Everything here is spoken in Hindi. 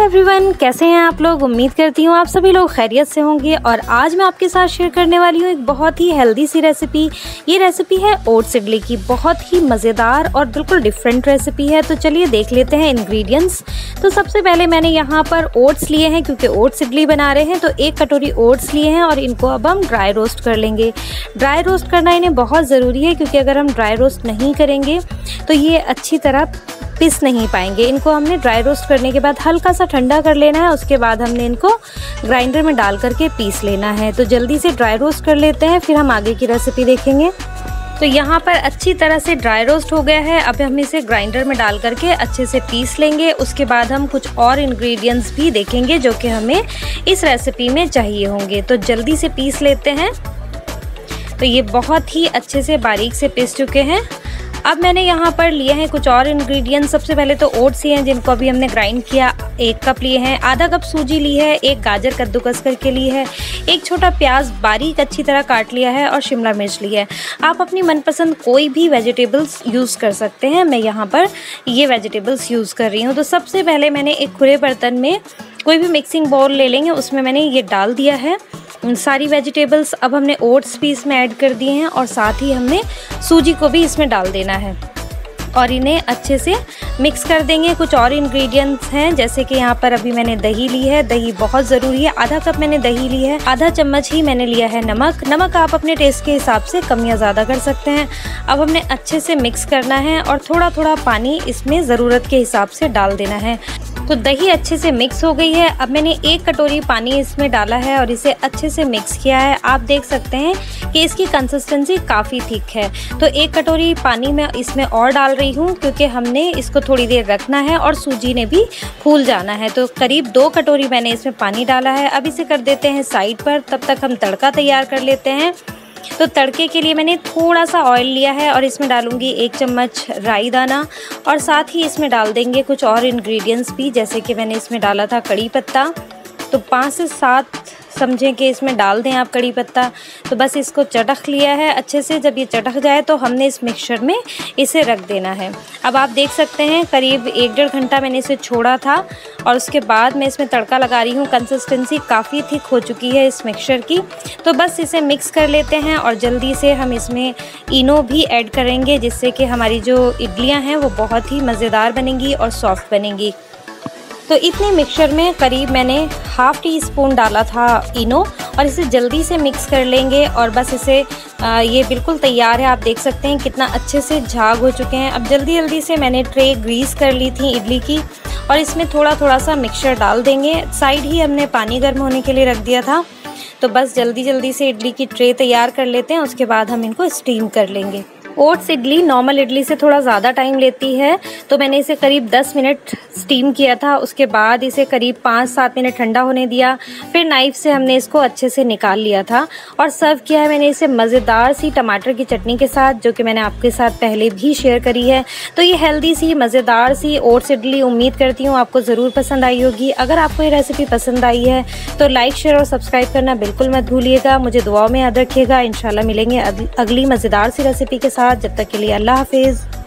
एवरीवन, कैसे हैं आप लोग। उम्मीद करती हूँ आप सभी लोग खैरियत से होंगे। और आज मैं आपके साथ शेयर करने वाली हूँ एक बहुत ही हेल्दी सी रेसिपी। ये रेसिपी है ओट्स इडली की। बहुत ही मज़ेदार और बिल्कुल डिफरेंट रेसिपी है। तो चलिए देख लेते हैं इंग्रेडिएंट्स। तो सबसे पहले मैंने यहाँ पर ओट्स लिए हैं, क्योंकि ओट्स इडली बना रहे हैं। तो 1 कटोरी ओट्स लिए हैं और इनको अब हम ड्राई रोस्ट कर लेंगे। ड्राई रोस्ट करना इन्हें बहुत ज़रूरी है, क्योंकि अगर हम ड्राई रोस्ट नहीं करेंगे तो ये अच्छी तरह पीस नहीं पाएंगे। इनको हमने ड्राई रोस्ट करने के बाद हल्का सा ठंडा कर लेना है। उसके बाद हमने इनको ग्राइंडर में डाल करके पीस लेना है। तो जल्दी से ड्राई रोस्ट कर लेते हैं, फिर हम आगे की रेसिपी देखेंगे। तो यहाँ पर अच्छी तरह से ड्राई रोस्ट हो गया है। अब हम इसे ग्राइंडर में डाल करके अच्छे से पीस लेंगे। उसके बाद हम कुछ और इंग्रेडिएंट्स भी देखेंगे जो कि हमें इस रेसिपी में चाहिए होंगे। तो जल्दी से पीस लेते हैं। तो ये बहुत ही अच्छे से बारीक से पीस चुके हैं। अब मैंने यहाँ पर लिए हैं कुछ और इंग्रेडिएंट्स। सबसे पहले तो ओट्स ही हैं, जिनको अभी हमने ग्राइंड किया। 1 कप लिए हैं, आधा कप सूजी ली है, 1 गाजर कद्दूकस करके ली है, 1 छोटा प्याज बारीक अच्छी तरह काट लिया है और शिमला मिर्च ली है। आप अपनी मनपसंद कोई भी वेजिटेबल्स यूज़ कर सकते हैं। मैं यहाँ पर ये वेजिटेबल्स यूज़ कर रही हूँ। तो सबसे पहले मैंने एक खुले बर्तन में कोई भी मिक्सिंग बाउल ले लेंगे, उसमें मैंने ये डाल दिया है सारी वेजिटेबल्स। अब हमने ओट्स भी इसमें ऐड कर दिए हैं और साथ ही हमने सूजी को भी इसमें डाल देना है और इन्हें अच्छे से मिक्स कर देंगे। कुछ और इंग्रेडिएंट्स हैं, जैसे कि यहाँ पर अभी मैंने दही ली है। दही बहुत ज़रूरी है। आधा कप मैंने दही ली है। आधा चम्मच ही मैंने लिया है नमक आप अपने टेस्ट के हिसाब से कम या ज़्यादा कर सकते हैं। अब हमने अच्छे से मिक्स करना है और थोड़ा थोड़ा पानी इसमें ज़रूरत के हिसाब से डाल देना है। तो दही अच्छे से मिक्स हो गई है। अब मैंने 1 कटोरी पानी इसमें डाला है और इसे अच्छे से मिक्स किया है। आप देख सकते हैं कि इसकी कंसिस्टेंसी काफ़ी थिक है। तो 1 कटोरी पानी मैं इसमें और डाल रही हूँ, क्योंकि हमने इसको थोड़ी देर रखना है और सूजी ने भी फूल जाना है। तो करीब 2 कटोरी मैंने इसमें पानी डाला है। अब इसे कर देते हैं साइड पर। तब तक हम तड़का तैयार कर लेते हैं। तो तड़के के लिए मैंने थोड़ा सा ऑयल लिया है और इसमें डालूंगी 1 चम्मच राई दाना और साथ ही इसमें डाल देंगे कुछ और इंग्रेडिएंट्स भी, जैसे कि मैंने इसमें डाला था कड़ी पत्ता। तो 5 से 7 समझें कि इसमें डाल दें आप कड़ी पत्ता। तो बस इसको चटक लिया है अच्छे से। जब ये चटक जाए तो हमने इस मिक्सचर में इसे रख देना है। अब आप देख सकते हैं करीब 1-1.5 घंटा मैंने इसे छोड़ा था और उसके बाद मैं इसमें तड़का लगा रही हूँ। कंसिस्टेंसी काफ़ी थिक हो चुकी है इस मिक्सचर की। तो बस इसे मिक्स कर लेते हैं और जल्दी से हम इसमें इनो भी ऐड करेंगे, जिससे कि हमारी जो इडलियाँ हैं वो बहुत ही मज़ेदार बनेंगी और सॉफ्ट बनेंगी। तो इतने मिक्सचर में करीब मैंने ½ टीस्पून डाला था इनो और इसे जल्दी से मिक्स कर लेंगे। और बस इसे ये बिल्कुल तैयार है। आप देख सकते हैं कितना अच्छे से झाग हो चुके हैं। अब जल्दी से मैंने ट्रे ग्रीस कर ली थी इडली की और इसमें थोड़ा सा मिक्सचर डाल देंगे। साइड ही हमने पानी गर्म होने के लिए रख दिया था। तो बस जल्दी से इडली की ट्रे तैयार कर लेते हैं। उसके बाद हम इनको स्टीम कर लेंगे। ओट्स इडली नॉर्मल इडली से थोड़ा ज़्यादा टाइम लेती है। तो मैंने इसे करीब 10 मिनट स्टीम किया था। उसके बाद इसे करीब 5-7 मिनट ठंडा होने दिया। फिर नाइफ़ से हमने इसको अच्छे से निकाल लिया था और सर्व किया है मैंने इसे मज़ेदार सी टमाटर की चटनी के साथ, जो कि मैंने आपके साथ पहले भी शेयर करी है। तो ये हेल्दी सी मज़ेदार सी ओट्स इडली उम्मीद करती हूँ आपको ज़रूर पसंद आई होगी। अगर आपको ये रेसिपी पसंद आई है तो लाइक, शेयर और सब्सक्राइब करना बिल्कुल मत भूलिएगा। मुझे दुआओं में याद रखिएगा। इंशाल्लाह मिलेंगे अगली मज़ेदार सी रेसिपी के साथ। जब तक के लिए अल्लाह हाफिज़।